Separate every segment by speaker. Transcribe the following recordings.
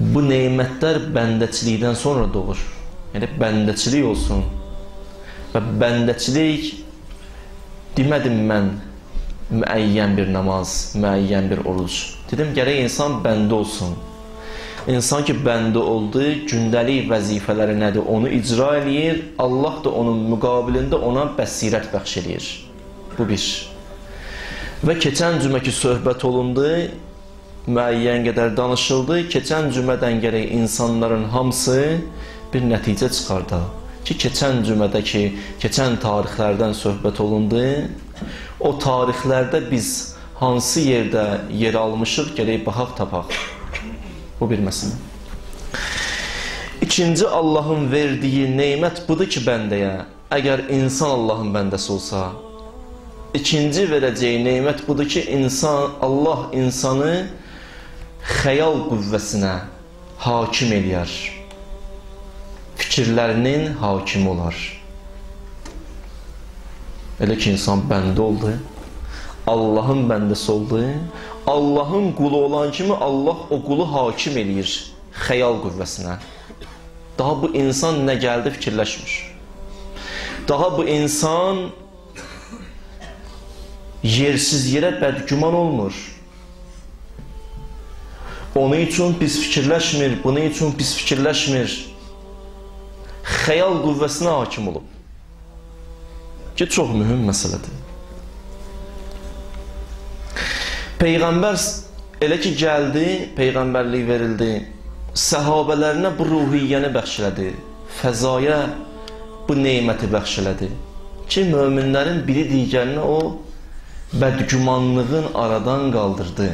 Speaker 1: Bu neymətlər bəndəçilikdən sonra doğur. Yəni, bəndəçilik olsun. Və bəndəçilik demədim mən müəyyən bir namaz, müəyyən bir oruc. Dedim, gərək insan bəndə olsun. İnsan ki, bəndə oldu, gündəlik vəzifələri nədir, onu icra eləyir, Allah da onun müqabilində ona bəsirət bəxş eləyir. Bu bir. Və keçən cüməki söhbət olundu, müəyyən qədər danışıldı. Keçən cümədən gərək insanların hamısı bir nəticə çıxardı. Ki, keçən cümədəki, keçən tarixlərdən söhbət olundu. O tarixlərdə biz hansı yerdə yer almışıq, gərək baxaq tapaq. Bu bir məsələ. İkinci, Allahın verdiyi neymət budur ki, bəndəyə, əgər insan Allahın bəndəsi olsa, İkinci verəcəyi neymət budur ki, Allah insanı xəyal qüvvəsinə hakim eləyər. Fikirlərinin hakimi olar. Elə ki, insan bəndə oldu, Allahın bəndəsi oldu, Allahın qulu olan kimi Allah o qulu hakim eləyir xəyal qüvvəsinə. Daha bu insan nə gəldi fikirləşmir. Daha bu insan yersiz yerə bədgüman olmur. Onun üçün pis fikirləşmir, bunun üçün pis fikirləşmir. Xəyal qüvvəsinə hakim olub. Ki, çox mühüm məsələdir. Peyğəmbər elə ki, gəldi, Peyğəmbərlik verildi, səhabələrinə bu ruhiyyəni bəxş elədi, fəzaya bu neyməti bəxş elədi. Ki, möminlərin biri digərinə o bədgümanlığın aradan qaldırdı.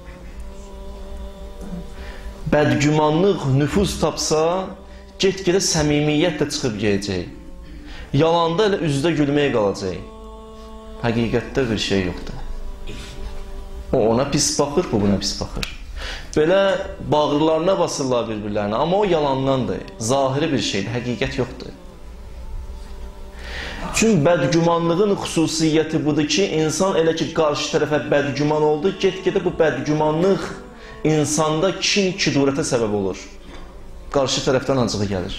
Speaker 1: Bədgümanlıq nüfuz tapsa, get-gedə səmimiyyət də çıxıb gələcək. Yalanda elə üzdə gülməyə qalacaq. Həqiqətdə bir şey yoxdur. O ona pis baxır, bu buna pis baxır. Belə bağırlarına basırlar bir-birlərinə, amma o yalandandır. Zahiri bir şeydir, həqiqət yoxdur. Çünki bədgümanlığın xüsusiyyəti budur ki, insan elə ki, qarşı tərəfə bədgüman oldu, get-gedə bu bədgümanlıq insanda kin-kidurətə səbəb olur. Qarşı tərəfdən acığı gəlir.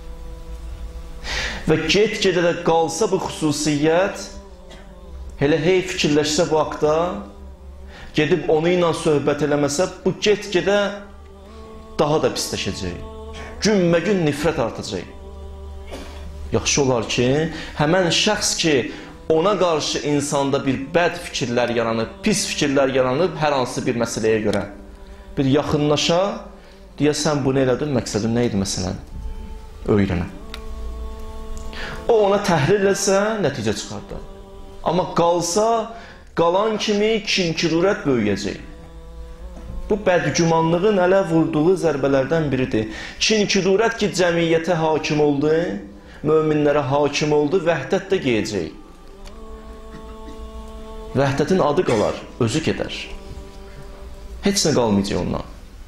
Speaker 1: Və get-gedə də qalsa bu xüsusiyyət, elə hey fikirləşsə bu haqda, gedib onu ilə söhbət eləməsə, bu get-gedə daha da pisləşəcək. Günmə-gün nifrət artacaq. Yaxşı olar ki, həmən şəxs ki, ona qarşı insanda bir bəd fikirlər yaranıb, pis fikirlər yaranıb, hər hansı bir məsələyə görə bir yaxınlaşa, deyəsən, bunu elədin, məqsədin nə idi məsələn? Öyrənə. O ona təhlil etsə, nəticə çıxardı. Amma qalsa, qalan kimi kin-kidurət böyüyəcək. Bu bədgümanlığın ələ vurduğu zərbələrdən biridir. Kin-kidurət ki, cəmiyyətə hakim oldu, möminlərə hakim oldu, vəhdət də geyəcək. Vəhdətin adı qalar, özü gedər. Heç nə qalmayacaq ondan.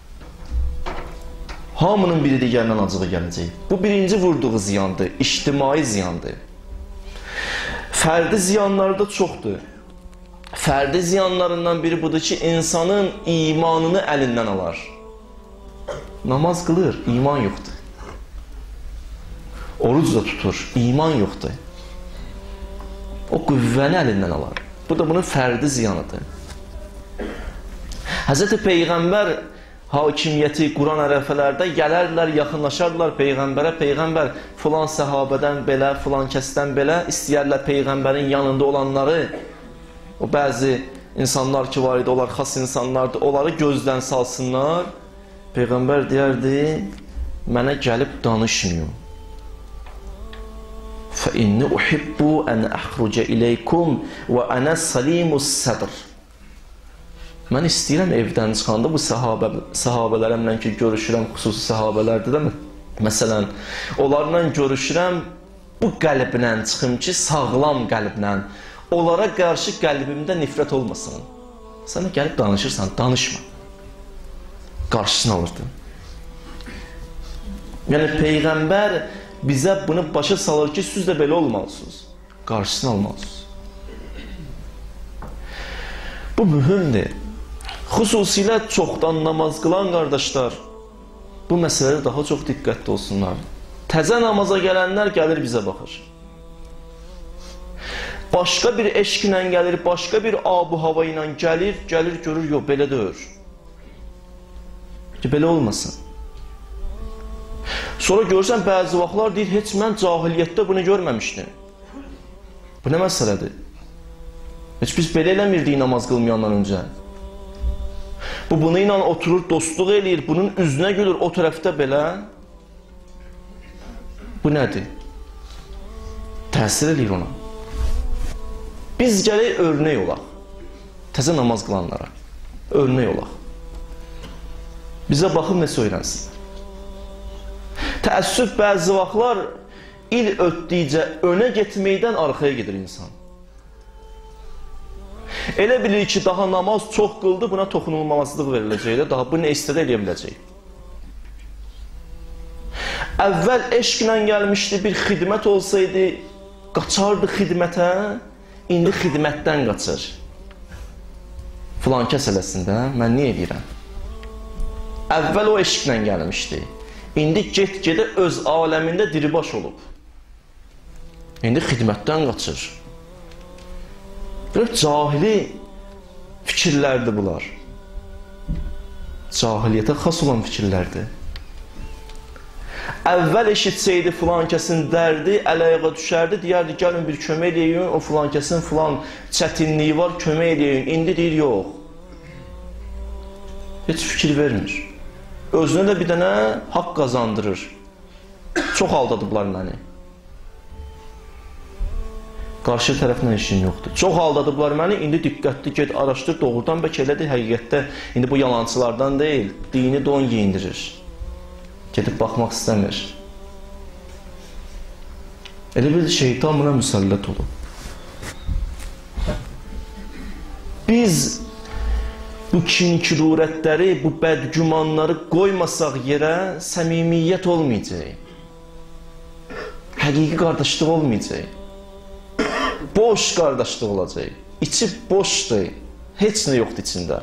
Speaker 1: Hamının biri digərindən acığı gələcək. Bu birinci vurduğu ziyandır, ictimai ziyandır. Fərdi ziyanları da çoxdur. Fərdi ziyanlarından biri budur ki, insanın imanını əlindən alar. Namaz qılır, iman yoxdur. Oruc da tutur, iman yoxdur. O qüvvəni əlindən alar. Bu da bunun fərdi ziyanıdır. Həzrəti Peyğəmbər hakimiyyəti quran ərəfələrdə gələrlər, yaxınlaşardılar Peyğəmbərə. Peyğəmbər filan səhabədən belə, filan kəsdən belə istəyərlər Peyğəmbərin yanında olanları, o bəzi insanlar ki var idi, onlar xas insanlardır, onları gözdən salsınlar. Peyğəmbər deyərdi, mənə gəlib danışmıyor. فَإِنِّ أُحِبُّ أَنْ أَخْرُجَ إِلَيْكُمْ وَأَنَا سَلِيمُ السَّدْرِ Mən istəyirəm evdən çıxanda bu səhabələrimlə ki, görüşürəm, xüsusi səhabələrdir də, məsələn, onlarla görüşürəm, bu qəlblə çıxım ki, sağlam qəlblə, onlara qarşı qəlbimdə nifrət olmasın. Sənə gəlib danışırsan, danışma. Qarşısını alırdın. Yəni, Peyğəmbər bizə bunu başa salır ki, siz də belə olmalısınız. Qarşısını almalısınız. Bu mühümdir. Xüsusilə çoxdan namaz qılan qardaşlar, bu məsələdə daha çox diqqətli olsunlar. Təzə namaza gələnlər gəlir bizə baxır. Başqa bir eşqlə gəlir, başqa bir abu hava ilə gəlir, görür, yox, belə deyir. Ki, belə olmasın. Sonra görürsən, bəzi vaxtlar deyir, heç mən cahiliyyətdə bunu görməmişdim. Bu nə məsələdir? Heç biz belə eləmirdik namaz qılmayandan öncə. Bu, bunu ilə oturur, dostluq eləyir, bunun üzünə gülür, o tərəfdə belə. Bu nədir? Təsir eləyir ona. Biz gələk örnək olaq. Təzə namaz qılanlara. Örnək olaq. Bizə baxıb nə söylənsin? Təəssüf bəzi vaxtlar il ötdikcə önə getməkdən arxaya gedir insan. Elə bilir ki, daha namaz çox qıldı, buna toxunulmamazlıq veriləcək də, daha bu nə istədə eləyə biləcək. Əvvəl eşqlə gəlmişdi, bir xidmət olsaydı, qaçardı xidmətə, indi xidmətdən qaçır. Filan kəs eləsində, mən niyə edirəm? Əvvəl o eşqlə gəlmişdi, indi get-gedə öz aləmində diribaş olub. İndi xidmətdən qaçır. Cahili fikirlərdir bunlar. Cahiliyyətə xas olan fikirlərdir. Əvvəl eşitsəydi filan kəsin dərdi, əl-ayağa düşərdi, deyərdi, gəlin bir kömək edəyin, o filan kəsin filan çətinliyi var, kömək edəyin. İndi deyir, yox. Heç fikir vermir. Özünə də bir dənə haqq qazandırır. Çox aldadıblar məni. Qarşı tərəflə işin yoxdur. Çox aldadıblar məni, indi diqqətli get, araşdır, doğrudan bəlkə elədir, həqiqətdə indi bu yalancılardan deyil, dini don giyindirir. Gedib baxmaq istəmir. Elə bir şeytan buna müsəllət olub. Biz bu kin-kürurətləri, bu bədgümanları qoymasaq yerə səmimiyyət olmayacaq. Həqiqi qardaşlıq olmayacaq. Boş qardaşlıq olacaq. İçi boşdur. Heç nə yoxdur içində.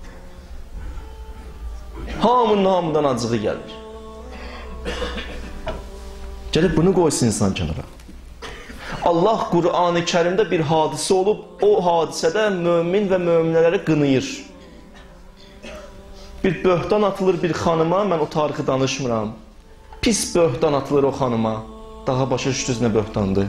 Speaker 1: Hamından acığı gəlir. Gəlib bunu qoysun insan kənara. Allah Qur'an-ı Kərimdə bir hadisə olub, o hadisədə mömin və möminələri qınayır. Bir böhtan atılır bir xanıma, mən o tarixi danışmıram. Pis böhtan atılır o xanıma. Daha başa düşdünüz nə böhtandır?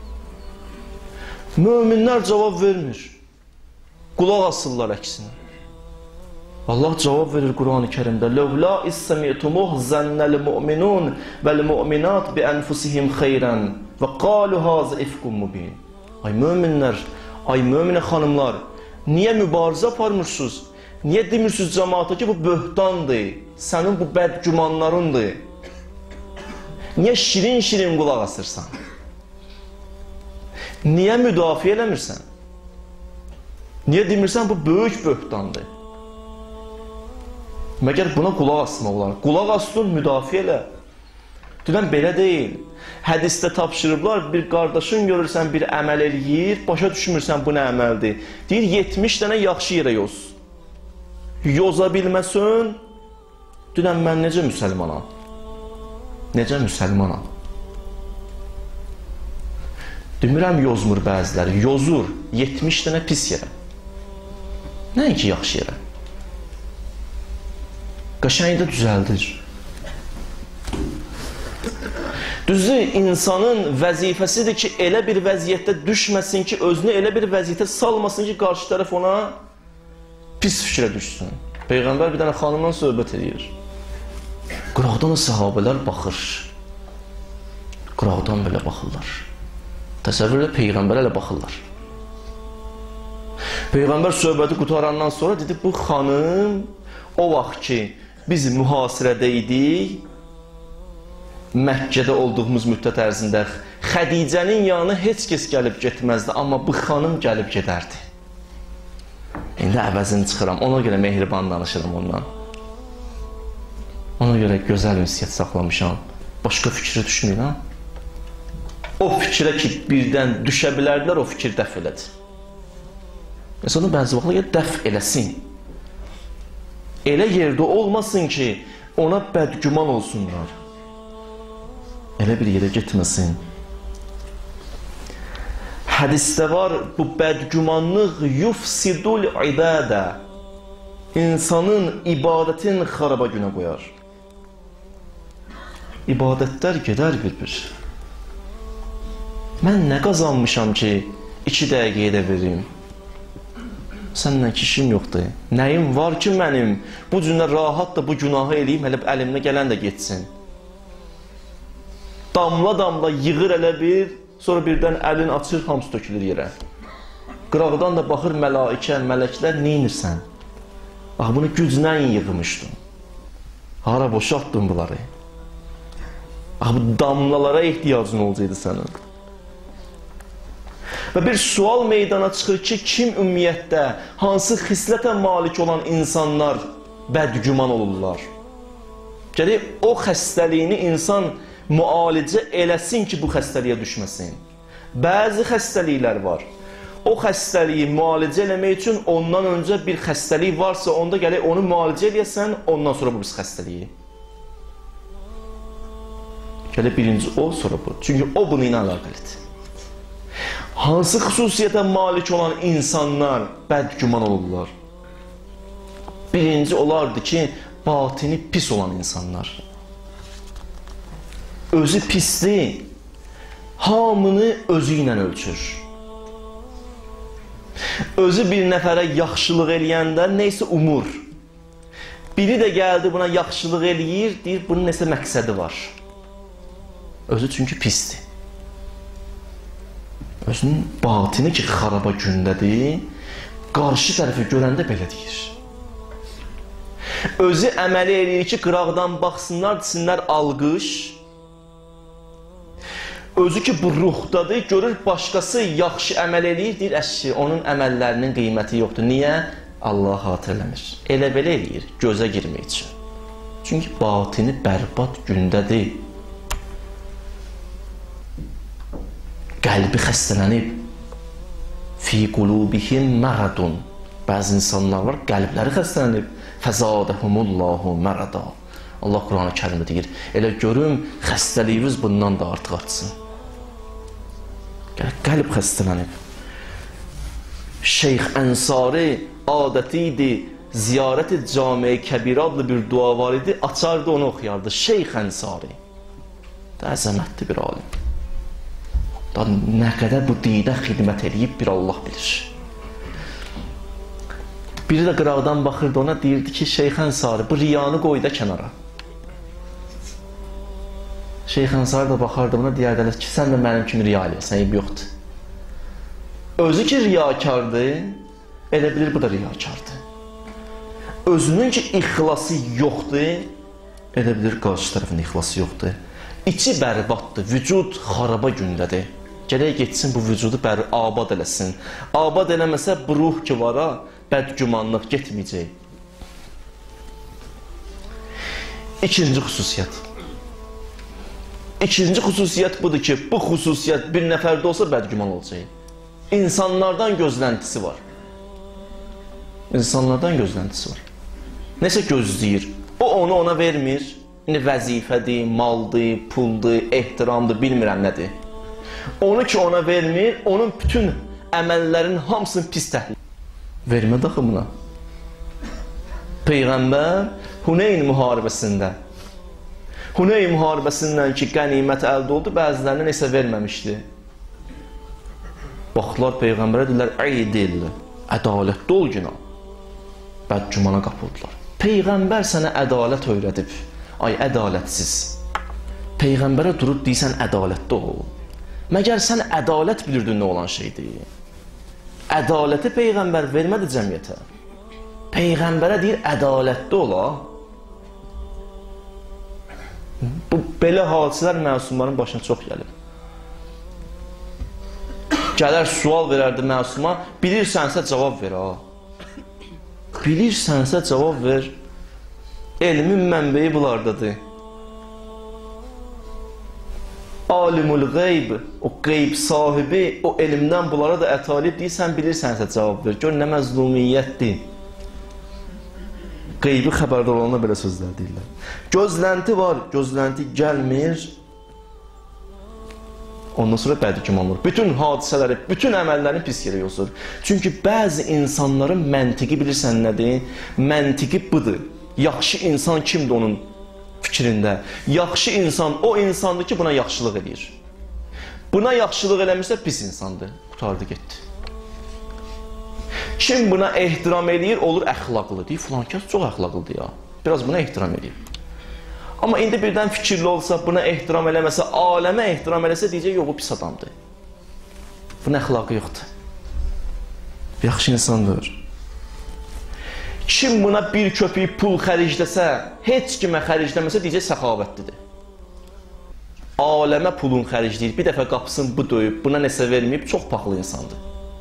Speaker 1: Möminlər cavab vermir. Qulaq asırlar əksinə. Allah cavab verir Qur'an-ı Kərimdə. Ləvla is-səmi'tumuh zənnəl mu'minun vəl-mu'minat bi-ənfusihim xeyrən və qalu hazə ifkum mubin. Ay möminlər, ay möminə xanımlar, niyə mübarizə aparmırsınız? Niyə demirsiniz cəmaata ki, bu böhtandır, sənin bu bədgümanlarındır? Niyə şirin-şirin qulaq asırsan? Niyə müdafiə eləmirsən? Niyə demirsən, bu böyük böhtandır? Məgər buna qulaq asmaq olar. Qulaq asdın, müdafiə elə. Dünən belə deyil. Hədisdə tapşırıblar, bir qardaşın görürsən, bir əməl eləyir, başa düşmürsən, bu nə əməldir. Deyir, 70 dənə yaxşı yerə yoz. Yoza bilməsin, dünən mən necə müsəlmanam? Necə müsəlmanam? Demirəm, yozmur bəziləri. Yozur 70 dənə pis yerə. Nəinki yaxşı yerə. Qəşəngdə düzəldir. Düzü, insanın vəzifəsidir ki, elə bir vəziyyətdə düşməsin ki, özünü elə bir vəziyyətə salmasın ki, qarşı tərəf ona pis fikrə düşsün. Peyğəmbər bir dənə xanımdan söhbət edir. Qıraqdan o sahabələr baxır. Qıraqdan belə baxırlar. Təsəvvürlə Peyğəmbərə elə baxırlar. Peyğəmbər söhbəti qutarandan sonra dedi, bu xanım o vaxt ki, biz mühasirədə idik, Məkkədə olduğumuz müddət ərzində Xədicənin yanına heç kəs gəlib getməzdi, amma bu xanım gəlib gedərdi. İndi əvəzini çıxıram, ona görə mehriban danışıram ondan. Ona görə gözəl ünsiyyət saxlamışam, başqa fikrə düşməyəm. O fikrə ki, birdən düşə bilərdilər, o fikir dəf elədir. Mesela bəzi vaxtlar dəf eləsin. Elə yerdə olmasın ki, ona bədgüman olsunlar. Elə bir yerə getməsin. Hədisdə var, bu bədgümanlıq yufsidul ibadə, insanın ibadətin xaraba günə qoyar. İbadətlər gedər bir-bir. Mən nə qazanmışam ki, 2 dəqiqəyə də verim? Səndən ki, işim yoxdur. Nəyim var ki mənim? Bu cürlə rahat da bu günahı eləyim, hələ əlimdə gələn də getsin. Damla-damla yığır elə bir, sonra birdən əlin açır, hamısı tökülür yerə. Qıraqdan da baxır mələikə, mələklər, neynirsən? Bax, bunu güclə yığmışdın. Hara boşaltdın bunları? Bax, bu damlalara ehtiyacın olacaqdı sənin. Və bir sual meydana çıxır ki, kim ümumiyyətdə, hansı xislətə malik olan insanlar bədgüman olurlar? Gərək o xəstəliyini insan müalicə eləsin ki, bu xəstəliyə düşməsin. Bəzi xəstəliklər var. O xəstəliyi müalicə eləmək üçün ondan öncə bir xəstəlik varsa, onda gərək onu müalicə eləyəsən, ondan sonra bu biz xəstəliyi. Gərək birinci o, sonra bu. Çünki o bunu ilə əlaqəlidir. Hansı xüsusiyyətə malik olan insanlar bədgüman olurlar? Birinci olardı ki, batini pis olan insanlar. Özü pisdir, hamını özü ilə ölçür. Özü bir nəfərə yaxşılıq eləyəndə neysə umur. Biri də gəldi buna yaxşılıq eləyir, deyir, bunun nəsə məqsədi var. Özü çünki pisdir. Özünün batini ki, xaraba gündədir, qarşı tərəfi görəndə belə deyir. Özü əməli eləyir ki, qıraqdan baxsınlar, desinlər alqış. Özü ki, bu ruhdadır, görür başqası yaxşı əməl eləyir, deyir, əşki, onun əməllərinin qiyməti yoxdur. Niyə? Allah xatırləmir. Elə belə eləyir, gözə girmək üçün. Çünki batini bərbad gündədir. Qəlbi xəstələnib. Fi qulubihim məradun. Bəzi insanlar var, qəlbləri xəstələnib. Fəzadəhumullahu mərada. Allah Quran-ı Kərimdə deyir, elə görüm, xəstəliyiniz bundan da artıq artsın. Qəlb xəstələnib. Şeyx Ənsari adəti idi, ziyarət-i cami-i kəbir adlı bir dua var idi, açardı onu oxuyardı. Şeyx Ənsari. Əzəmətli bir alim. Nə qədər bu didə xidmət edib bir Allah bilir. Biri də qıraqdan baxırdı ona, deyirdi ki, Şeyx Ənsari, bu riyanı qoy da kənara. Şeyx Ənsari da baxardı ona, deyərdi ki, sən də mənim kimi riya eləyəsən, eyb yoxdur. Özü ki, riyakardır, elə bilir bu da riyakardır. Özünün ki, ixlası yoxdur, elə bilir qarşı tərəfin ixlası yoxdur. İçi bərbaddır, vücud xaraba gündədir. Gərək getsin bu vücudu abad eləsin. Abad eləməsə bu ruh ki var ha, bədgümanlıq getməyəcək. İkinci xüsusiyyət. İkinci xüsusiyyət budur ki, bu xüsusiyyət bir nəfərdə olsa bədgüman olacaq. İnsanlardan gözləntisi var. İnsanlardan gözləntisi var. Nəsə gözləyir. O onu ona vermir. Vəzifədir, maldır, puldur, ehtiramdır, bilmirəm nədir. Onu ki ona vermir, onun bütün əməllərin hamısını pis təhlil. Vermə daxımına. Peyğəmbər Huneyn müharibəsində. Huneyn müharibəsindən ki, qənimət əldə oldu, bəzilərinə nəsə verməmişdi. Baxdılar Peyğəmbərə, deyirlər, ədil, ədalətli ol günah. Bədgümana qapıldılar. Peyğəmbər sənə ədalət öyrədib. Ay, ədalətsiz. Peyğəmbərə durub deyirsən, ədalətli ol. Məgər sən ədalət bilirdin nə olan şeydir? Ədaləti Peyğəmbər vermədi cəmiyyətə. Peyğəmbərə deyir, ədalətli ola. Bu, belə hadisələr məsumların başına çox gəlib. Gələr, sual verərdi məsuma, bilirsənsə cavab ver, ha. Bilirsənsə cavab ver. Elmin mənbəyi bunlardadır. Alimul qeyb, o qeyb sahibi, o elmdən bunlara da ətalib deyir, sən bilirsənsə cavab ver. Gör, nə məzlumiyyətdir. Qeybi xəbərdar olana belə sözlər deyirlər. Gözlənti var, gözlənti gəlmir. Ondan sonra bədgüman olur. Bütün hadisələri, bütün əməllərini pis yerə yoxdur. Çünki bəzi insanların məntiqi bilirsən nədir? Məntiqi budur. Yaxşı insan kimdir onun fikrində? Yaxşı insan o insandır ki, buna yaxşılıq edir. Buna yaxşılıq eləmirsə pis insandır. Qutardı getdi. Kim buna ehtiram eləyir, olur əxlaqlı. Deyir, filan kəs çox əxlaqlıdır ya. Biraz buna ehtiram eləyir. Amma indi birdən fikirli olsa, buna ehtiram eləməsə, aləmə ehtiram eləsə, deyəcək, yox, o pis adamdır. Bunun əxlaqı yoxdur. Yaxşı insandır. Kim buna bir köpük pul xəricləsə, heç kimə xəricləməsə, deyəcək, səxavətlidir. Aləmə pulun xəricləyir, bir dəfə qapısını bu döyüb, buna nəsə verməyib, çox paxlı insandır.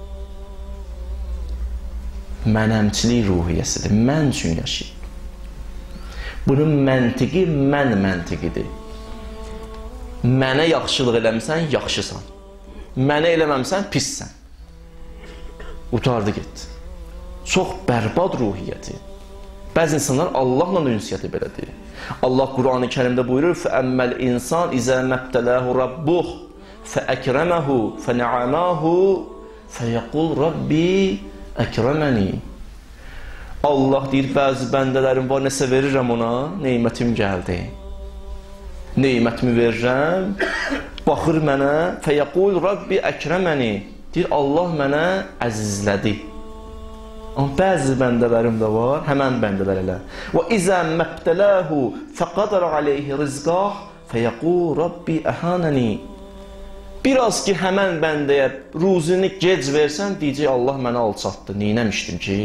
Speaker 1: Mənəmçilik ruhiyyəsidir, mən üçün yaşayır. Bunun məntiqi mən məntiqidir. Mənə yaxşılıq eləmirsən, yaxşısan. Mənə eləməmsən, pissən. Utardı getdi. Çox bərbad ruhiyyəti. Bəzi insanlar Allahla ünsiyyəti belədir. Allah Qur'an-ı Kərimdə buyurur: "Fəəmməl insan izə məbtələhu rabbuh fəəkrəməhu fənə'amahu fəyəqul Rabbi əkrəməni." Allah deyir, bəzi bəndələrim var, nəsə verirəm ona, neymətim gəldi. Neymətimi verirəm, baxır mənə, fəyəqul Rabbi əkrəməni. Deyir, Allah mənə əzizlədi. Amma bəzi bəndələrim də var, həmən bəndələr elə. Və izə məbtələhu fəqadar aleyhi rizqah fəyəqul Rabbi əhanəni. Biraz ki, həmən bəndəyə ruzini gec versən, deyəcək, Allah mənə alçatdı, neynəmişdim ki?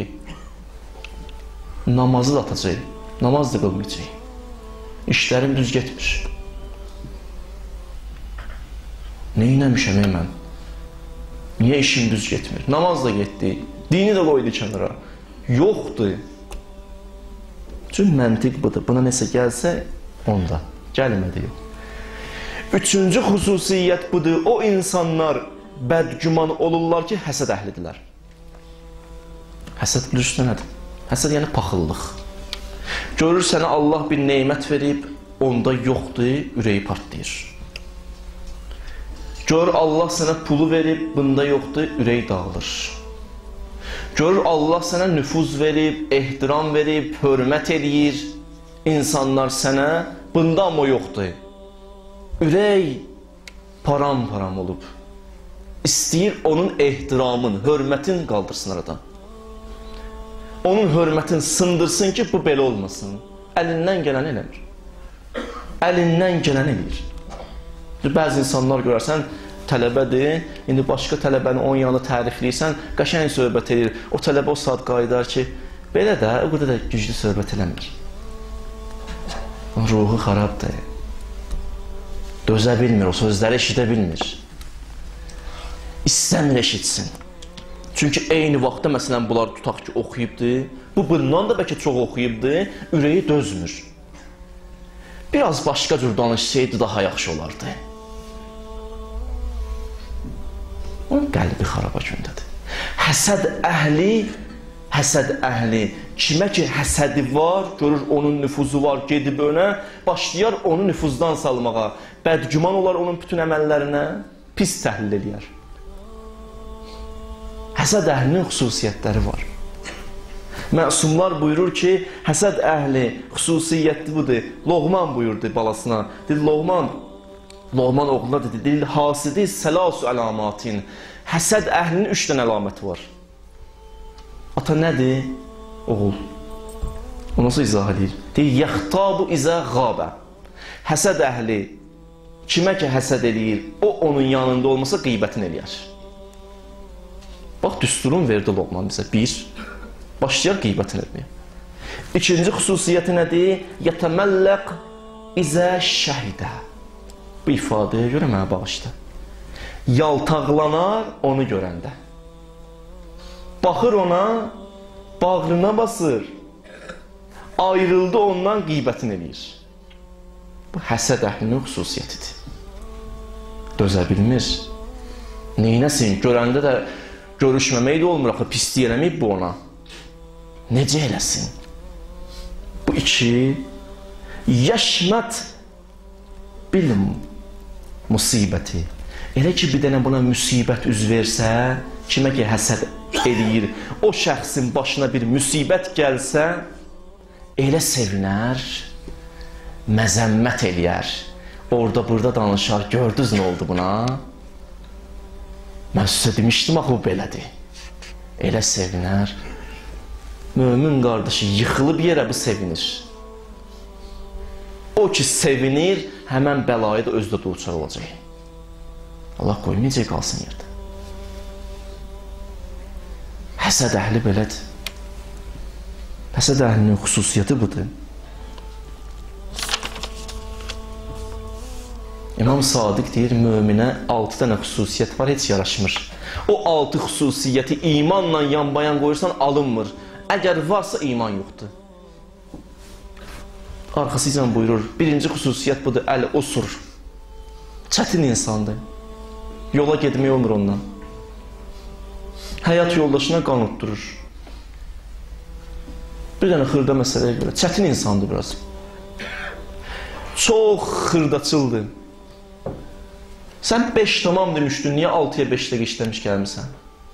Speaker 1: Namazı da atacaq, namaz da qılmayacaq. İşlərim düz getmir. Neynəmişəm mən? Niyə işim düz getmir? Namaz da getdi, dini də qoydu kənara. Yoxdur. Çünki məntiq budur. Buna nəsə gəlsə, onda. Gəlmədi yox. Üçüncü xüsusiyyət budur. O insanlar bədgüman olurlar ki, həsəd əhlidirlər. Həsəd bilirsən nədir? Həsəd yəni paxıllıq. Görür sənə Allah bir neymət verib, onda yoxdur, ürəyi partlayır. Görür Allah sənə pulu verib, bunda yoxdur, ürəyi dağılır. Görür Allah sənə nüfuz verib, ehtiram verib, hörmət edir. İnsanlar sənə, bunda amma yoxdur. Ürək param-param olub. İstəyir onun ehtiramın, hörmətin qaldırsın aradan. Onun hörmətini sındırsın ki, bu belə olmasın. Əlindən gələni eləmir. Əlindən gələni eləyir. Bəzi insanlar görərsən, tələbədir, indi başqa tələbəni onun yanında tərifləyirsən, qəşəng söhbət edir. O tələbə o saat qayıdar ki, belə də, o qədər də güclü söhbət eləmir. Ruhu xarabdır. Dözə bilmir, o sözləri eşidə bilmir. İstəmir eşitsin. Çünki eyni vaxtda, məsələn, bunlar tutaq ki, oxuyubdur, bu bundan da bəlkə çox oxuyubdur, ürəyi dözmür. Biraz başqa cür danışsaydı daha yaxşı olardı. Onun qəlbi xaraba gündədir. Həsəd əhli, kimə ki həsədi var, görür onun nüfuzu var, gedib önə, başlayar onu nüfuzdan salmağa, bədgüman olar onun bütün əməllərinə, pis təhlil eləyər. Həsəd əhlinin xüsusiyyətləri var. Məsumlar buyurur ki, həsəd əhli xüsusiyyətli budur. Loğman buyurdu balasına. Dedi, Loğman oğluna dedi, hasidi səlasu əlamatin. Həsəd əhlinin 3 dənə əlaməti var. Ata nədir? Oğul. O nasıl izah edir? Deyir, yəxtabu izə qabə. Həsəd əhli kimə ki həsəd eləyir, o onun yanında olmasa qeybətini eləyər. Bax, düsturun verdi Loğman bizə. 1. Başlayar qeybətini etməyə. İkinci xüsusiyyəti nədir? Yətəməlləq izə şəhidə. Bu ifadəyə görə mənə bağışda. Yaltaqlanar onu görəndə. Baxır ona, bağrına basır. Ayrıldı ondan, qeybətini eləyir. Bu həsəd əhlinin xüsusiyyətidir. Dözə bilmir. Neynəsin? Görəndə də görüşməmək də olmur, axı pislik eləməyib bu ona. Necə eləsin? Bu iki, yaşmat bil musibəti. Elə ki, bir dənə buna müsibət üz versə, kimə ki, həsəd eləyir, o şəxsin başına bir müsibət gəlsə, elə sevinər, məzəmmət eləyər. Orada, burada danışar, gördünüz nə oldu buna? Mən sizə demişdim, axı o belədir. Elə sevinər. Mömin qardaşı yıxılıb yerə bu sevinir. O ki sevinir, həmən bəlayı da özdə duçar olacaq. Allah qoymayacaq qalsın yerdə. Həsəd əhli belədir. Həsəd əhlinin xüsusiyyəti budur. İmam Sadiq deyir, möminə 6 dənə xüsusiyyət var, heç yaraşmır. O 6 xüsusiyyəti imanla yan-bayan qoyursan, alınmır. Əgər varsa, iman yoxdur. Arxası ilə buyurur, birinci xüsusiyyət budur, əl-usur. Çətin insandır. Yola gedmək olmur ondan. Həyat yoldaşına qan utdurur. Bir dənə xırda məsələyə görə. Çətin insandır biraz. Çox xırdaçıldır. Sən 5 tamam demişdin, niyə 6-ya 5 dəqiqə işləmiş gəlmirsən?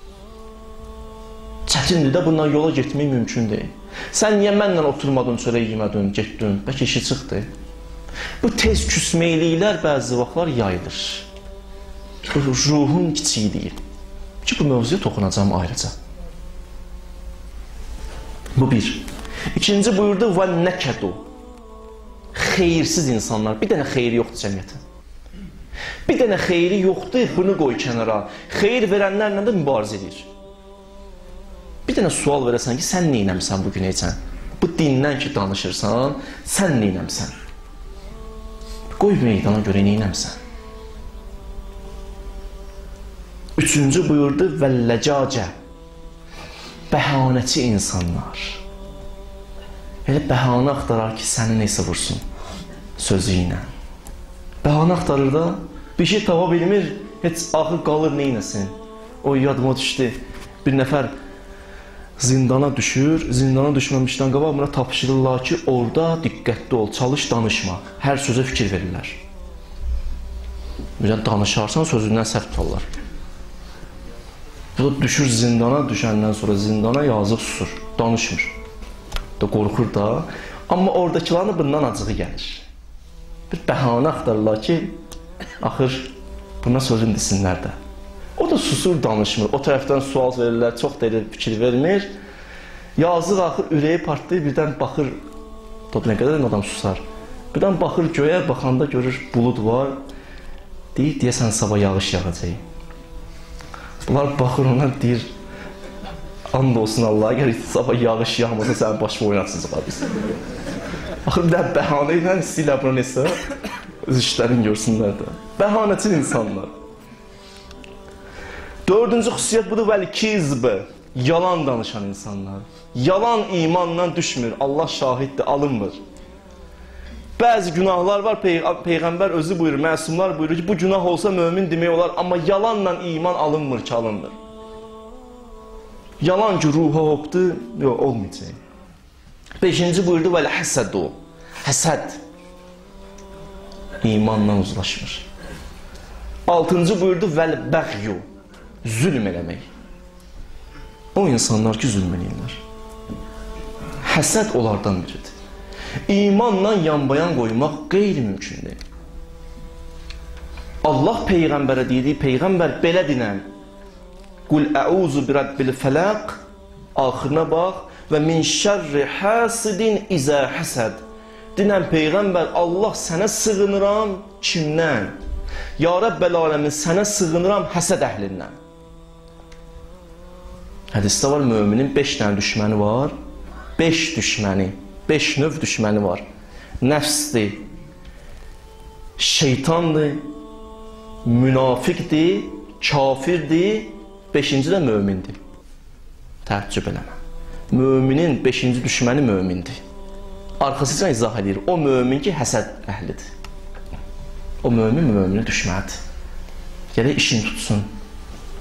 Speaker 1: Çətindir də, bundan yola getmək mümkün deyil. Sən niyə mənlə oturmadın, çörək yemədin, getdin, bəlkə işi çıxdı? Bu tez küsmeyliklər bəzi vaxtlar yayılır. Ruhun kiçikliyi. Ki, bu mövzuya toxunacağım ayrıca. Bu bir. İkinci buyurdu, və nəkədu. Xeyirsiz insanlar. Bir dənə xeyri yoxdur cəmiyyətin. Bir dənə xeyri yoxdur, bunu qoy kənara. Xeyir verənlərlə də mübarizə edir. Bir dənə sual verəsən ki, sən neynəmsən bugün heçən? Bu dindən ki danışırsan, sən neynəmsən? Qoy meydana görə neynəmsən? Üçüncü buyurdu, vəlləcacə. Bəhanəçi insanlar. Elə bəhanə axtarar ki, səni neysə vursun sözü ilə. Bəhanə axtarır da, bir şey tava bilmir, heç axır qalır neynəsin. O yadıma düşdü, bir nəfər zindana düşür, zindana düşməmişdən qabaq buna tapşırırlar ki, orada diqqətli ol, çalış, danışma. Hər sözə fikir verirlər. Danışarsan, sözündən səhv tutarlar. Bu da düşür zindana, düşəndən sonra zindana yazıq susur, danışmır. Da qorxur da, amma oradakilarına bundan acığı gəlir. Bir bəhanə axtarırlar ki, axır buna sözün desinlər də. O da susur, danışmır. O tərəfdən sual verirlər, çox deyir, fikir vermir. Yazıq axır, ürəyi partlayır, birdən baxır, nə qədər adam susar. Birdən baxır göyə, baxanda görür, bulud var. Deyir, deyəsən sabah yağış yağacaq. Bunlar baxır ona, deyir, and olsun Allah'a, gəlir sabah yağış yağmasa sənin başımı oynatsızlar biz. Axır, bir də bəhanə ilə istəyirlər buna nesə, öz işlərini görsünlər də. Bəhanəçi insanlar. Dördüncü xüsusiyyət budur, vəl-kizb, yalan danışan insanlar. Yalan imanla düşmür, Allah şahiddir, alınmır. Bəzi günahlar var, Peyğəmbər özü buyurur, məsumlar buyurur ki, bu günah olsa mömin demək olar, amma yalanla iman alınmır ki, alınmır. Yalan ki, ruha hopdur, yox, olmayacaq. Beşinci buyurdu, vəl-həsədu, həsəd, imanla uzlaşmır. Altıncı buyurdu, vəl-bəğyu, zülm eləmək. O insanlar ki, zülm eləyirlər. Həsəd onlardan biridir. İmanla yanbayan qoymaq qeyri-mümkündür. Allah Peyğəmbərə deyir, Peyğəmbər belə dinən, qul əuzu bi rabbil fələq, axırına bax, və min şərri həsidin izə həsəd. Dinən Peyğəmbər, Allah sənə sığınıram, kimdən? Ya Rəbbəl aləmin, sənə sığınıram həsəd əhlindən. Hədisdə var, müminin 5 dənə düşməni var, 5 düşməni. 5 növ düşməni var. Nəfsdir, şeytandır, münafiqdir, kafirdir, 5-ci də mömindir. Təəccüb eləmə. Müminin 5-ci düşməni mömindir. Arxasıca izah edir. O mömin ki, həsəd əhlidir. O mömin düşməlidir. Gələk işini tutsun,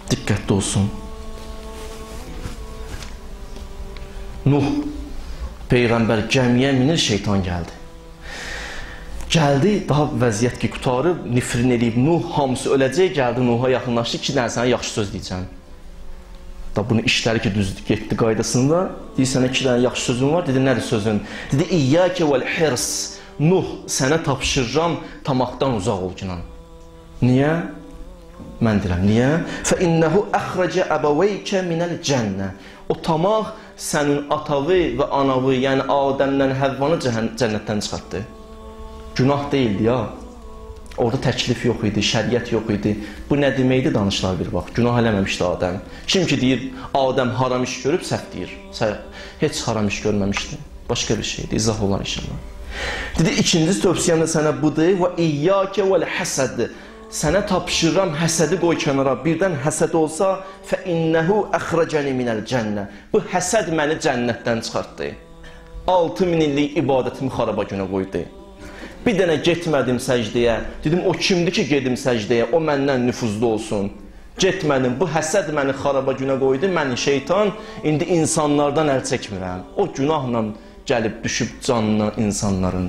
Speaker 1: diqqətli olsun. Nuh Peyğəmbər gəmiyə minir, şeytan gəldi. Gəldi, daha vəziyyət ki, qutarıb, nifrin edib, Nuh hamısı öləcək, gəldi Nuh'a yaxınlaşdı, 2 dənə sənə yaxşı söz deyəcəm. Da bunu işləri ki, düzdür, getdi qaydasında, deyir, sənə 2 dənə yaxşı sözün var, dedi, nədir sözün? Dedi, İyyəkə vəl-hirs, Nuh, sənə tapşırıram, tamaqdan uzaq ol günan. Niyə? Mən deyirəm, niyə? فَإِنَّهُ أَخْرَجَ أَبَوَيْكَ مِنَ الْجَنَّةِ O tamaq sənin atavı və anavı, yəni Adəmdən Həvvanı cənnətdən çıxartdı. Günah deyildi ya. Orada təklif yox idi, şəriət yox idi. Bu nə deməkdir danışlar bir vaxt. Günah eləməmişdi Adəm. Kim ki deyir, Adəm haram iş görüb, səhv deyir. Heç haram iş görməmişdi. Başqa bir şeydir, izah olar inşallah. Dedi, ikinci tövsiyəm də sənə budur. Və iyyəkə vəl-həsəd. Sənə tapşırıram, həsədi qoy kənara. Birdən həsəd olsa, فَإِنَّهُ أَخْرَجَنِ مِنَ الْجَنَّةِ Bu həsəd məni cənnətdən çıxartdı. 6000 illik ibadətimi xaraba günə qoydu. Bir dənə getmədim səcdəyə. Dedim, o kimdir ki, gedim səcdəyə? O məndən nüfuzlu olsun. Getmədim, bu həsəd məni xaraba günə qoydu. Mən şeytan, indi insanlardan əl çəkmirəm. O günahla gəlib düşüb canına insanların.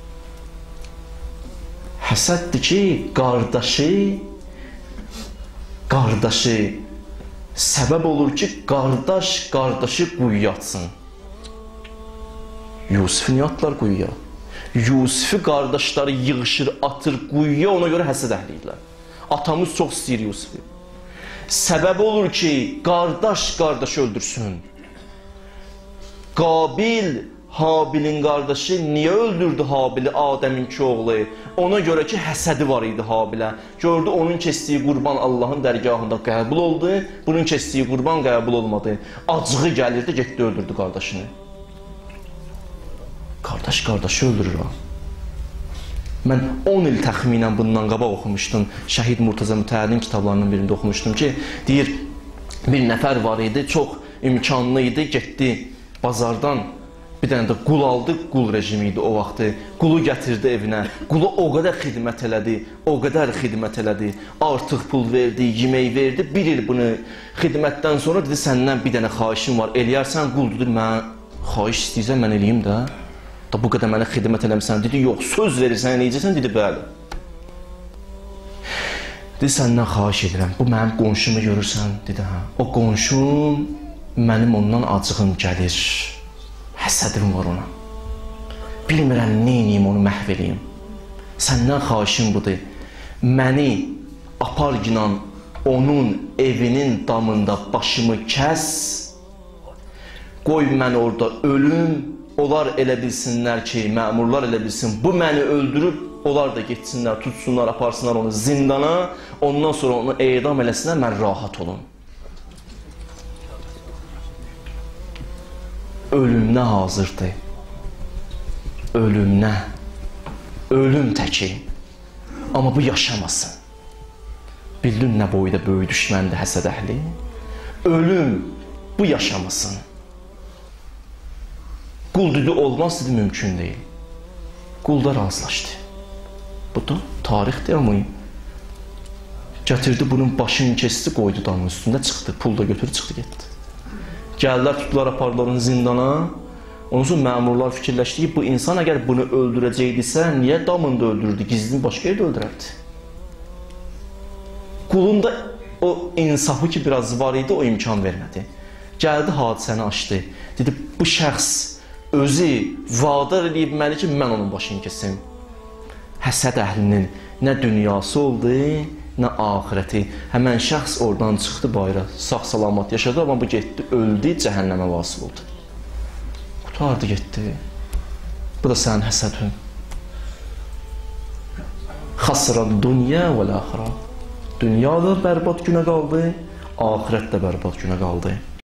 Speaker 1: Həsəddir ki, qardaşı səbəb olur ki, qardaşı quyuya atsın. Yusifi niyə atlar quyuya? Yusifi qardaşları yığışır, atır quyuya, ona görə həsəd əhlidirlər. Atamız çox istəyir Yusifi. Səbəb olur ki, qardaşı öldürsün. Qabil, Habilin qardaşı niyə öldürdü Habili, Adəminki oğlu? Ona görə ki, həsədi var idi Habilə. Gördü, onun kəsdiyi qurban Allahın dərgahında qəbul oldu, bunun kəsdiyi qurban qəbul olmadı. Acığı gəlirdi, getdi, öldürdü qardaşını. Qardaşı öldürür o. Mən 10 il təxminən bundan qabaq oxumuşdum. Şəhid Murtaza Mütəhərin kitablarının birində oxumuşdum ki, deyir, bir nəfər var idi, çox imkanlı idi, getdi bazardan, bir dənə də qul aldı, qul rejimi idi o vaxtı. Qulu gətirdi evinə, qulu o qədər xidmət elədi, artıq pul verdi, yemək verdi. Bir il bunu xidmətdən sonra dedi, səndən bir dənə xahişim var, eləyərsən, qul dedir, mən xahiş istəyirsən, mən eləyim də. Da bu qədər mənə xidmət eləmişsən, dedi, yox, söz verirsən, eləyəcəksən, dedi, bəli. Dedi, səndən xahiş edirəm, bu mənim qonşumu görürsən, dedi, hə. O qonşum, mənim ondan acığım gəlir, həsədim var ona. Bilmirəm, neyniyim, onu məhv eləyim. Səndən xahişim budur, məni aparginan onun evinin damında başımı kəs, qoy mən orada ölüm, onlar elə bilsinlər ki, məmurlar elə bilsin, bu məni öldürüb, onlar da getsinlər, tutsunlar, aparsınlar onu zindana, ondan sonra onu edam eləsinlər, mən rahat olum. Ölümünə hazırdır. Ölümünə. Ölüm təki. Amma bu yaşamasın. Bildin nə boyda böyük düşməndir həsəd əhli? Ölüm bu yaşamasın. Qul dedi, olmaz dedi, mümkün deyil. Qul da razılaşdı. Bu da tarixdir amma. Gətirdi bunun başını kesti, qoydu damın üstündə, çıxdı, pul da götürüb çıxdı, getdi. Gəldilər, tutdular, apardılar onu zindana. Ondan sonra məmurlar fikirləşdi ki, bu insan əgər bunu öldürəcəkdirsə, niyə damında öldürdü, gizlini başqa yerdə öldürərdi? Qulun da o insafı ki, biraz var idi, o imkan vermədi. Gəldi, hadisəni açdı. Dedi, bu şəxs özü vadar edib məni ki, mən onun başını kesim. Həsəd əhlinin nə dünyası oldu, nə ahirəti. Həmən şəxs oradan çıxdı bayra, sağ-salamat yaşadı, amma bu getdi, öldü, cəhənnəmə vasıl oldu. Qutardı, getdi. Bu da sənin həsədin. Xasran dünya və-l-axirə. Dünya da bərbad günə qaldı, ahirət də bərbad günə qaldı.